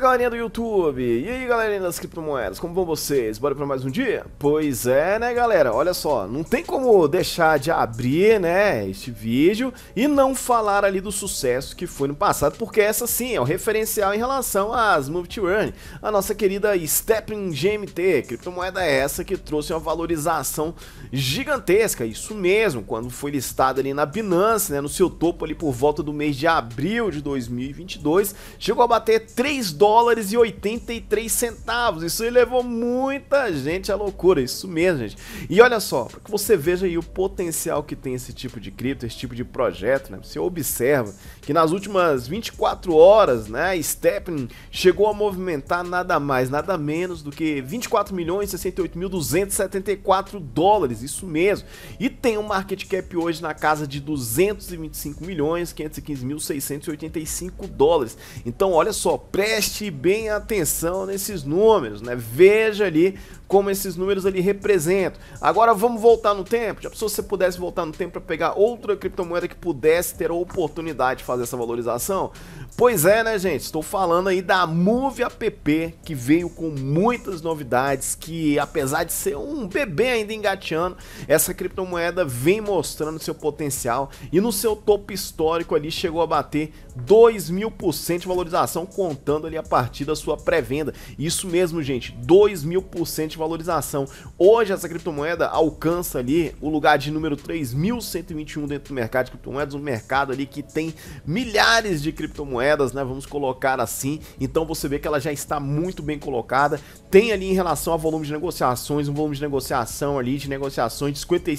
galerinha do YouTube, e aí galerinha das criptomoedas, como vão vocês? Bora pra mais um dia? Pois é, né galera, olha só, não tem como deixar de abrir, né, este vídeo e não falar ali do sucesso que foi no passado, porque essa sim é o referencial em relação às Move to Earn, a nossa querida Stepping GMT, criptomoeda essa que trouxe uma valorização gigantesca, isso mesmo, quando foi listada ali na Binance, né, no seu topo ali por volta do mês de abril de 2022, chegou a bater $3,83, isso aí levou muita gente à loucura, isso mesmo, gente. E olha só, para que você veja aí o potencial que tem esse tipo de cripto, esse tipo de projeto, né? Você observa que nas últimas 24 horas, né, Stepping chegou a movimentar nada mais, nada menos do que 24.068.274 dólares, isso mesmo. E tem um market cap hoje na casa de 225.515.685 dólares. Então, olha só, preste bem atenção nesses números, né? Veja ali como esses números ali representam. Agora vamos voltar no tempo. Já pensou se você pudesse voltar no tempo para pegar outra criptomoeda que pudesse ter a oportunidade de fazer essa valorização? Pois é, né, gente? Estou falando aí da Move App, que veio com muitas novidades, que apesar de ser um bebê ainda engateando, essa criptomoeda vem mostrando seu potencial e no seu topo histórico ali chegou a bater 2.000% de valorização, contando ali a partir da sua pré-venda. Isso mesmo, gente, 2.000% de valorização. Hoje essa criptomoeda alcança ali o lugar de número 3.121 dentro do mercado de criptomoedas, um mercado ali que tem milhares de criptomoedas, né, vamos colocar assim. Então você vê que ela já está muito bem colocada. Tem ali em relação a volume de negociações, um volume de negociação ali, de negociações de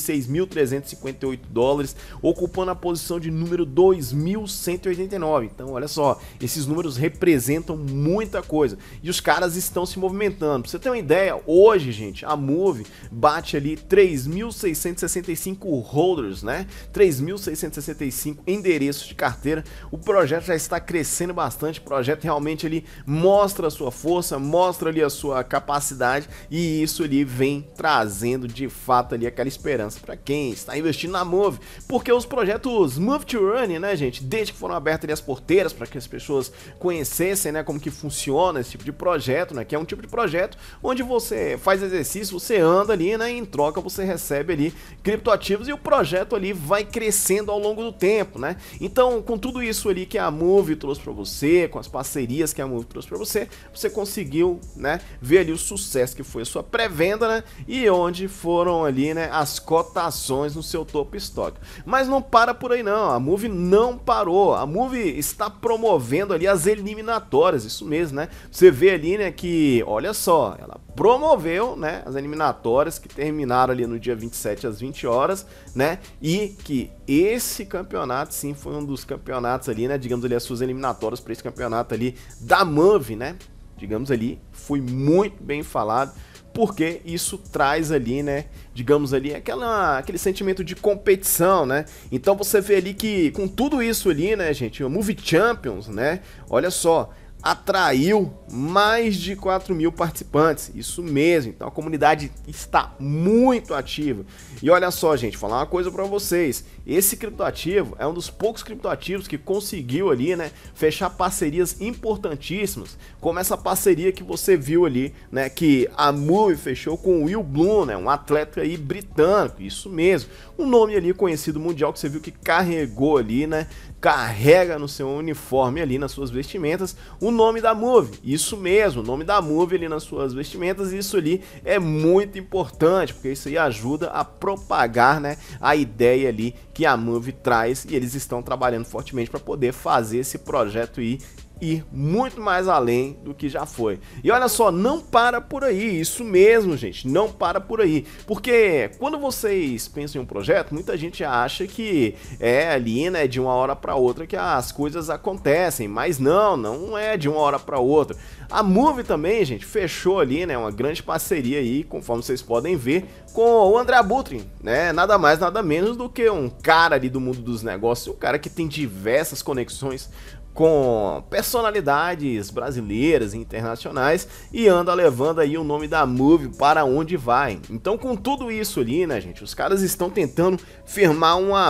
56.358 dólares, ocupando a posição de número 2.189. Então olha só, esses números representam muita coisa e os caras estão se movimentando. Pra você ter uma ideia, hoje, gente, a Move bate ali 3.665 holders, né? 3.665 endereços de carteira. O projeto já está crescendo bastante, o projeto realmente ali mostra a sua força, mostra ali a sua capacidade e isso ali vem trazendo de fato ali aquela esperança para quem está investindo na Move, porque os projetos Move to Earn, né, gente, desde que foram abertas ali as porteiras para que as pessoas conhecessem, né, como que funciona esse tipo de projeto, né, que é um tipo de projeto onde você faz exercício, você anda ali, né, e em troca você recebe ali criptoativos e o projeto ali vai crescendo ao longo do tempo, né? Então, com tudo isso ali que a Move trouxe para você, com as parcerias que a Move trouxe para você, você conseguiu, né, ver ali o sucesso que foi a sua pré-venda, né, e onde foram ali, né, as cotações no seu topo histórico. Mas não para por aí não, a Move não parou, a Move está promovendo ali as eliminatórias, isso mesmo, né? Você vê ali, né, que, olha só, ela promoveu, né, as eliminatórias que terminaram ali no dia 27 às 20 horas, né, e que esse campeonato sim foi um dos campeonatos ali, né, digamos ali as suas eliminatórias para esse campeonato ali da Move, né, digamos ali, foi muito bem falado, porque isso traz ali, né, digamos ali, aquele sentimento de competição, né? Então você vê ali que com tudo isso ali, né, gente, o Move Champions, né, olha só, atraiu mais de 4.000 participantes, isso mesmo, então a comunidade está muito ativa. E olha só, gente, falar uma coisa para vocês, esse criptoativo é um dos poucos criptoativos que conseguiu ali, né, fechar parcerias importantíssimas, como essa parceria que você viu ali, né, que a Move fechou com o Will Bloom, né, um atleta aí britânico, isso mesmo, um nome ali conhecido mundial que você viu que carregou ali, né, carrega no seu uniforme ali, nas suas vestimentas, o nome da Move, isso mesmo, o nome da Move ali nas suas vestimentas, isso ali é muito importante, porque isso aí ajuda a propagar, né, a ideia ali que a Move traz e eles estão trabalhando fortemente para poder fazer esse projeto aí ir muito mais além do que já foi. E olha só, não para por aí, isso mesmo, gente, não para por aí, porque quando vocês pensam em um projeto, muita gente acha que é ali, né, de uma hora para outra que as coisas acontecem, mas não é de uma hora para outra. A Move também, gente, fechou ali, né, uma grande parceria aí, conforme vocês podem ver, com o André Abutre, né, nada mais, nada menos do que um cara ali do mundo dos negócios, um cara que tem diversas conexões com personalidades brasileiras e internacionais e anda levando aí o nome da Move para onde vai. Então, com tudo isso ali, né, gente, os caras estão tentando firmar uma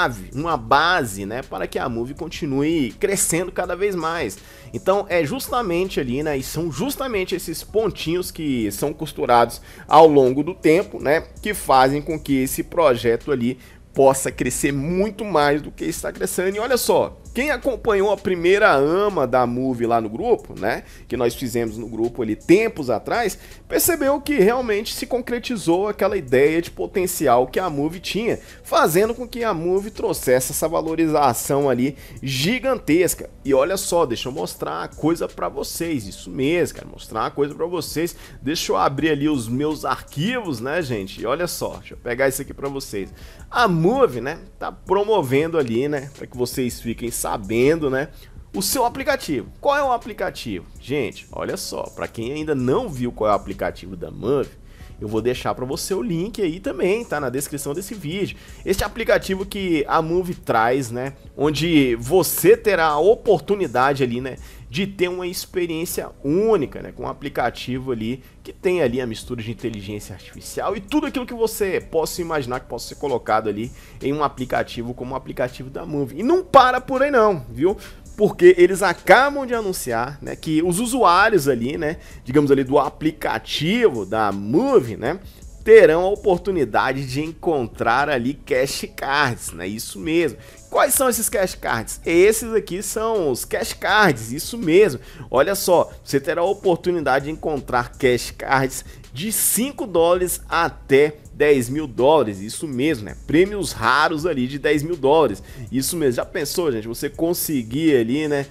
base, né, para que a Move continue crescendo cada vez mais. Então, é justamente ali, né, e são justamente esses pontinhos que são costurados ao longo do tempo, né, que fazem com que esse projeto ali possa crescer muito mais do que está crescendo. E olha só, quem acompanhou a primeira AMA da Move lá no grupo, né, que nós fizemos no grupo ali tempos atrás, percebeu que realmente se concretizou aquela ideia de potencial que a Move tinha, fazendo com que a Move trouxesse essa valorização ali gigantesca. E olha só, deixa eu mostrar uma coisa para vocês, isso mesmo, cara, mostrar uma coisa para vocês. Deixa eu abrir ali os meus arquivos, né, gente, e olha só, deixa eu pegar isso aqui para vocês. A Move, né, tá promovendo ali, né, para que vocês fiquem sabendo, né, o seu aplicativo. Qual é o aplicativo? Gente, olha só, para quem ainda não viu qual é o aplicativo da Move, eu vou deixar para você o link aí também, tá na descrição desse vídeo. Este aplicativo que a Move traz, né, onde você terá a oportunidade ali, né, de ter uma experiência única, né, com um aplicativo ali que tem ali a mistura de inteligência artificial e tudo aquilo que você possa imaginar que possa ser colocado ali em um aplicativo como o aplicativo da Move. E não para por aí não, viu? Porque eles acabam de anunciar, né, que os usuários ali, né, digamos ali do aplicativo da Move, né, terão a oportunidade de encontrar ali cash cards, né? Isso mesmo. Quais são esses cash cards? Esses aqui são os cash cards, isso mesmo. Olha só, você terá a oportunidade de encontrar cash cards de 5 dólares até 10 mil dólares, isso mesmo, né? Prêmios raros ali de 10 mil dólares, isso mesmo. Já pensou, gente, você conseguir ali, né,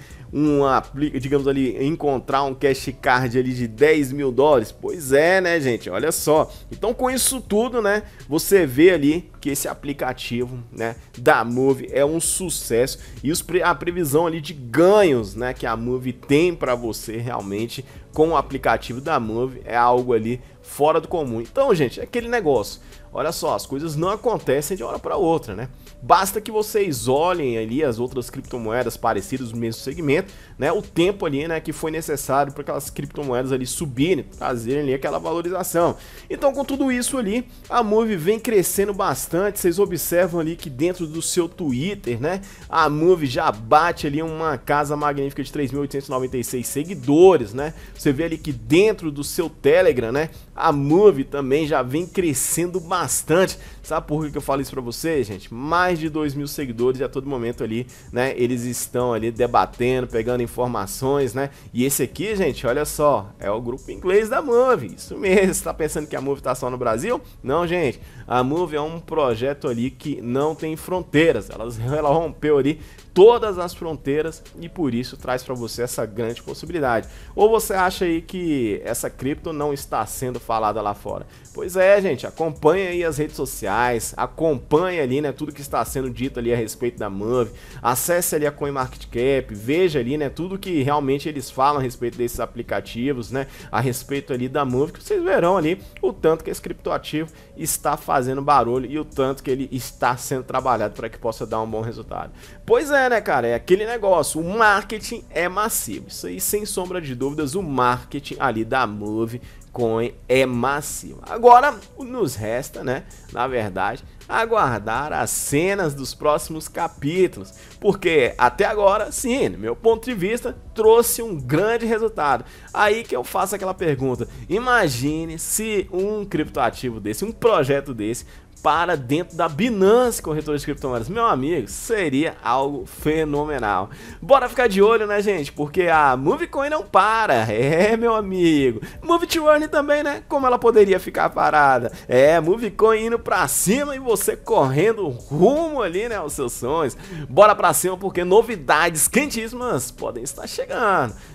digamos ali, encontrar um cash card ali de 10 mil dólares? Pois é, né, gente, olha só. Então, com isso tudo, né, você vê ali que esse aplicativo, né, da Move é um sucesso e a previsão ali de ganhos, né, que a Move tem para você realmente com o aplicativo da Move é algo ali fora do comum. Então, gente, é aquele negócio. Olha só, as coisas não acontecem de uma hora para outra, né? Basta que vocês olhem ali as outras criptomoedas parecidas no mesmo segmento, né? O tempo ali, né, que foi necessário para aquelas criptomoedas ali subirem, trazerem ali aquela valorização. Então, com tudo isso ali, a Move vem crescendo bastante. Vocês observam ali que dentro do seu Twitter, né, a Move já bate ali uma casa magnífica de 3.896 seguidores, né? Você vê ali que dentro do seu Telegram, né, a Move também já vem crescendo bastante. Sabe por que eu falo isso pra vocês, gente? Mais de 2.000 seguidores e a todo momento ali, né, eles estão ali debatendo, pegando informações, né? E esse aqui, gente, olha só, é o grupo inglês da Move. Isso mesmo, você tá pensando que a Move tá só no Brasil? Não, gente, a Move é um projeto ali que não tem fronteiras. Ela rompeu ali todas as fronteiras e por isso traz para você essa grande possibilidade. Ou você acha aí que essa cripto não está sendo falada lá fora? Pois é, gente, acompanha aí as redes sociais, acompanha ali, né, tudo que está sendo dito ali a respeito da Move, acesse ali a CoinMarketCap, veja ali, né, tudo que realmente eles falam a respeito desses aplicativos, né, a respeito ali da Move, que vocês verão ali o tanto que esse criptoativo está fazendo barulho e o tanto que ele está sendo trabalhado para que possa dar um bom resultado. Pois é, né, cara, é aquele negócio, o marketing é massivo, isso aí sem sombra de dúvidas, o marketing ali da Move Coin é massivo. Agora nos resta, né, na verdade, aguardar as cenas dos próximos capítulos, porque até agora, sim, no meu ponto de vista, trouxe um grande resultado. Aí que eu faço aquela pergunta, imagine se um criptoativo desse, um projeto desse, para dentro da Binance Corretora de Criptomoedas. Meu amigo, seria algo fenomenal. Bora ficar de olho, né, gente? Porque a Movecoin não para. É, meu amigo. Move to Earn também, né? Como ela poderia ficar parada? É, Movecoin indo pra cima e você correndo rumo ali, né, aos seus sonhos. Bora pra cima porque novidades quentíssimas podem estar chegando.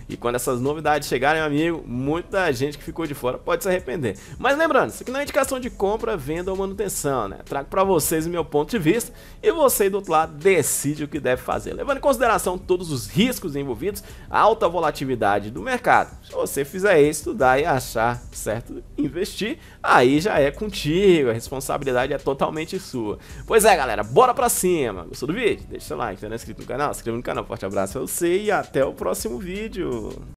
E quando essas novidades chegarem, meu amigo, muita gente que ficou de fora pode se arrepender. Mas lembrando, isso aqui não é indicação de compra, venda ou manutenção, né? Trago para vocês o meu ponto de vista e você do outro lado decide o que deve fazer, levando em consideração todos os riscos envolvidos, a alta volatilidade do mercado. Se você fizer isso, estudar e achar certo investir, aí já é contigo, a responsabilidade é totalmente sua. Pois é, galera, bora pra cima. Gostou do vídeo? Deixa seu like, se não é inscrito no canal, se inscreva no canal. Forte abraço a você e até o próximo vídeo.